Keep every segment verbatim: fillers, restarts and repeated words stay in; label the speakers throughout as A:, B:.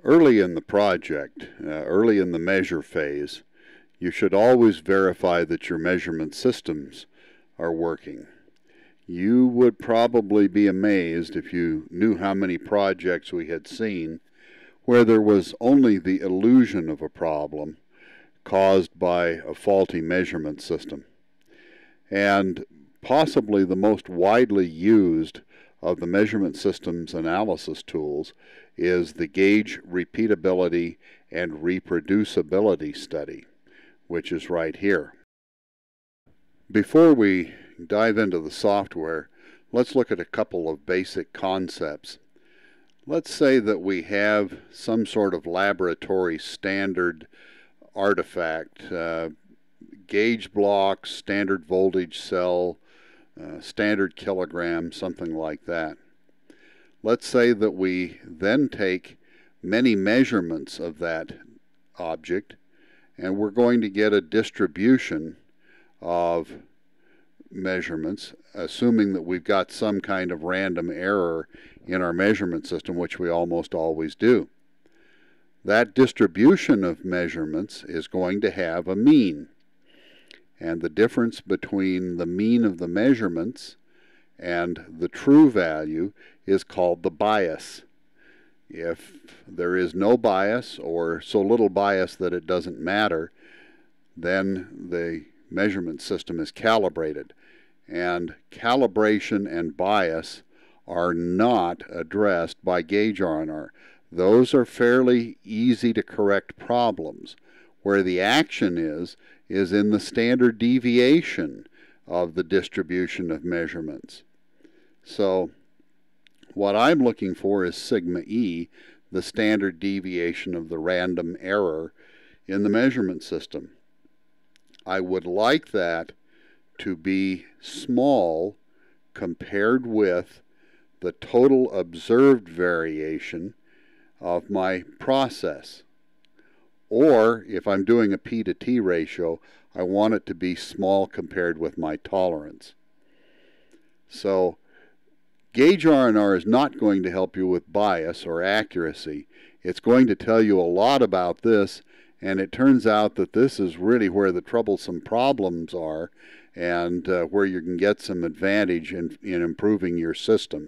A: Early in the project, uh, early in the measure phase, you should always verify that your measurement systems are working. You would probably be amazed if you knew how many projects we had seen where there was only the illusion of a problem caused by a faulty measurement system. And possibly the most widely used of the measurement systems analysis tools is the Gauge Repeatability and Reproducibility study, which is right here. Before we dive into the software, let's look at a couple of basic concepts. Let's say that we have some sort of laboratory standard artifact, uh, gauge block, standard voltage cell, uh, standard kilogram, something like that. Let's say that we then take many measurements of that object, and we're going to get a distribution of measurements, assuming that we've got some kind of random error in our measurement system, which we almost always do. That distribution of measurements is going to have a mean. And the difference between the mean of the measurements and the true value is called the bias. If there is no bias, or so little bias that it doesn't matter, then the measurement system is calibrated. And calibration and bias are not addressed by G R and R. Those are fairly easy to correct problems. Where the action is, is in the standard deviation of the distribution of measurements. So what I'm looking for is sigma E, the standard deviation of the random error in the measurement system. I would like that to be small compared with the total observed variation of my process. Or if I'm doing a P to T ratio, I want it to be small compared with my tolerance. So G R and R is not going to help you with bias or accuracy. It's going to tell you a lot about this, and it turns out that this is really where the troublesome problems are, and uh, where you can get some advantage in, in improving your system.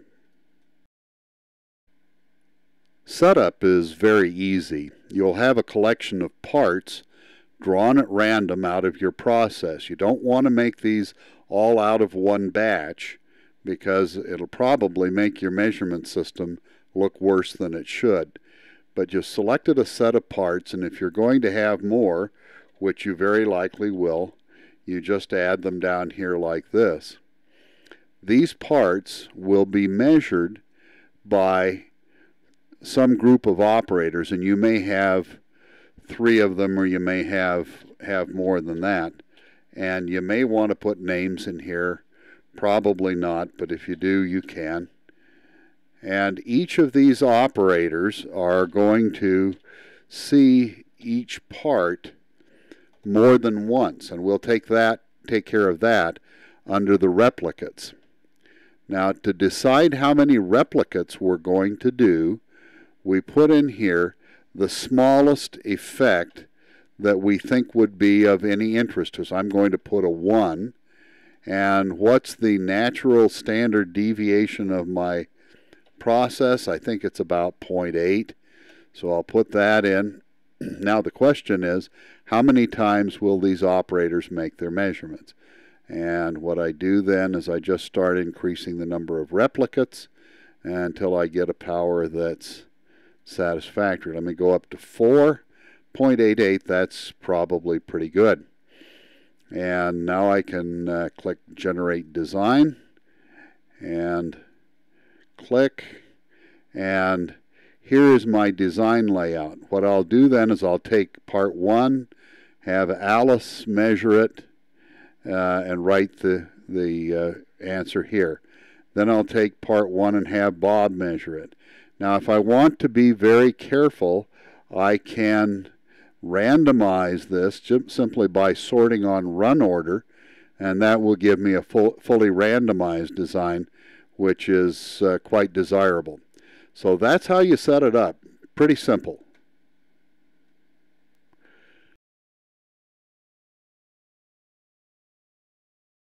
A: Setup is very easy. You'll have a collection of parts drawn at random out of your process. You don't want to make these all out of one batch, because it'll probably make your measurement system look worse than it should. But you've selected a set of parts, and if you're going to have more, which you very likely will, you just add them down here like this. These parts will be measured by some group of operators, and you may have three of them, or you may have have more than that, and you may want to put names in here. Probably not, but if you do, you can. And each of these operators are going to see each part more than once, and we'll take that take care of that under the replicates. Now, to decide how many replicates we're going to do, we put in here the smallest effect that we think would be of any interest to us. I'm going to put a one. And what's the natural standard deviation of my process? I think it's about zero point eight. So I'll put that in. Now the question is, how many times will these operators make their measurements? And what I do then is I just start increasing the number of replicates until I get a power that's satisfactory. Let me go up to four point eight eight. That's probably pretty good. And now I can uh, click Generate Design, and click, and here is my design layout. What I'll do then is I'll take part one, have Alice measure it, uh, and write the, the uh, answer here. Then I'll take part one and have Bob measure it. Now if I want to be very careful, I can randomize this just simply by sorting on run order, and that will give me a full, fully randomized design, which is uh, quite desirable. So that's how you set it up. Pretty simple.